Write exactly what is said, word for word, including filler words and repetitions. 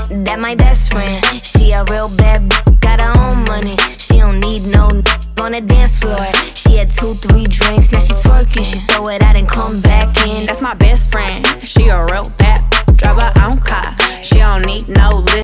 That my best friend. She a real bad b, got her own money. She don't need no n on the dance floor. She had two, three drinks, now she twerking. She throw it out and come back in. That's my best friend. She a real bad, drive her own car. She don't need no lift.